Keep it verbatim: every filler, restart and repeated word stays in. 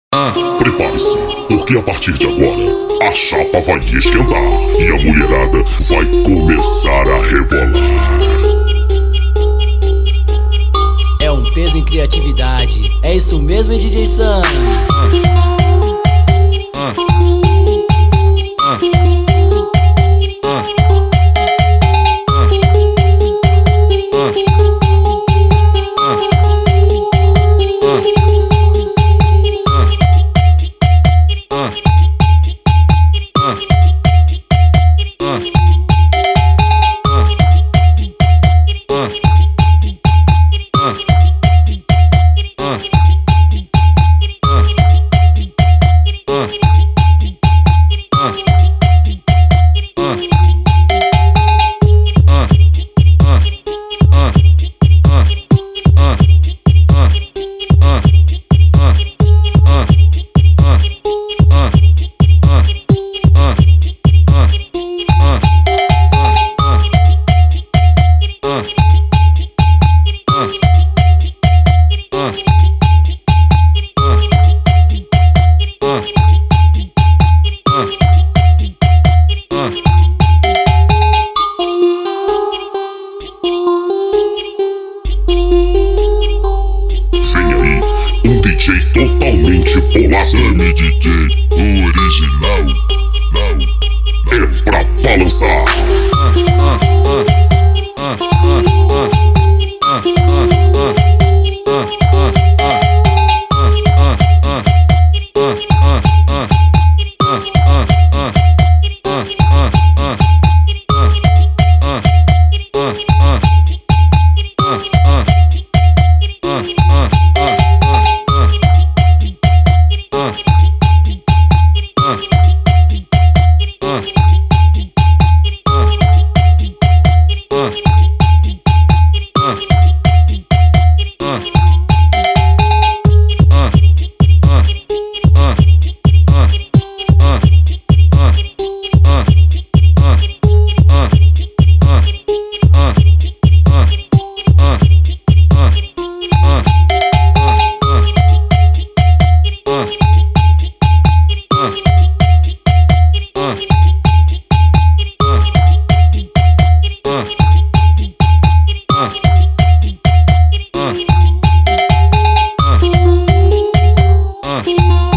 Prepare-se, porque a partir de agora a chapa vai esquentar e a mulherada vai começar a rebolar. É um peso em criatividade, é isso mesmo, hein, D J Sam? Vem aí, um D J totalmente bolado. Sammy D J, o original. Não. É pra balançar. Uh.